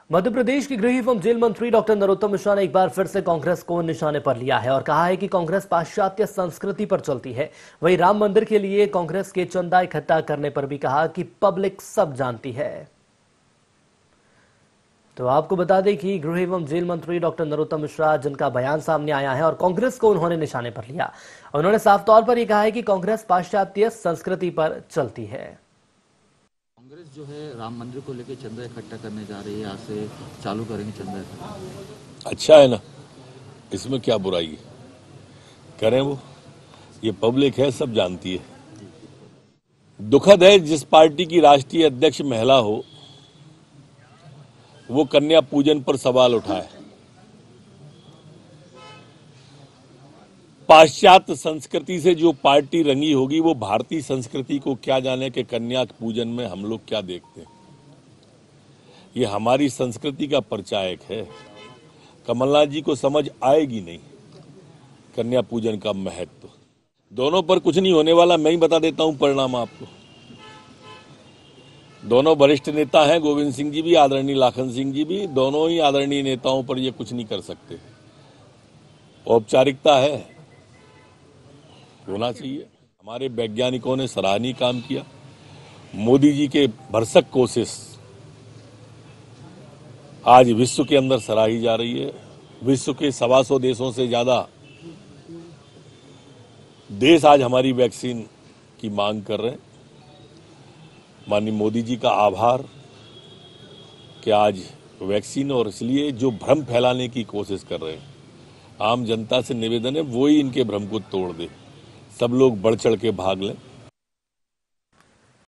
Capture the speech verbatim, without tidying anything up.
मध्य प्रदेश के गृह एवं जेल मंत्री डॉक्टर नरोत्तम मिश्रा ने एक बार फिर से कांग्रेस को निशाने पर लिया है और कहा है कि कांग्रेस पाश्चात्य संस्कृति पर चलती है। वहीं राम मंदिर के लिए कांग्रेस के चंदा इकट्ठा करने पर भी कहा कि पब्लिक सब जानती है। तो आपको बता दें कि गृह एवं जेल मंत्री डॉक्टर नरोत्तम मिश्रा, जिनका बयान सामने आया है और कांग्रेस को उन्होंने निशाने पर लिया, उन्होंने साफ तौर पर यह कहा है कि कांग्रेस पाश्चात्य संस्कृति पर चलती है। कांग्रेस जो है राम मंदिर को लेकर चंदा इकट्ठा करने जा रही है, आज से चालू करेंगे चंदा। अच्छा है ना, इसमें क्या बुराई है, करें वो, ये पब्लिक है, सब जानती है। दुखद है जिस पार्टी की राष्ट्रीय अध्यक्ष महिला हो वो कन्या पूजन पर सवाल उठाए। पाश्चात्य संस्कृति से जो पार्टी रंगी होगी वो भारतीय संस्कृति को क्या जाने कि कन्या पूजन में हम लोग क्या देखते हैं। ये हमारी संस्कृति का परिचायक है। कमलनाथ जी को समझ आएगी नहीं कन्या पूजन का महत्व। दोनों पर कुछ नहीं होने वाला, मैं ही बता देता हूं परिणाम आपको। दोनों वरिष्ठ नेता हैं, गोविंद सिंह जी भी, आदरणीय लाखन सिंह जी भी। दोनों ही आदरणीय नेताओं पर ये कुछ नहीं कर सकते। औपचारिकता है, होना चाहिए। हमारे वैज्ञानिकों ने सराहनीय काम किया। मोदी जी के भरसक कोशिश आज विश्व के अंदर सराही जा रही है। विश्व के सवा सौ देशों से ज्यादा देश आज हमारी वैक्सीन की मांग कर रहे हैं। माननीय मोदी जी का आभार कि आज वैक्सीन, और इसलिए जो भ्रम फैलाने की कोशिश कर रहे हैं, आम जनता से निवेदन है वो ही इनके भ्रम को तोड़ दे। सब लोग बढ़ चढ़ के भाग लें।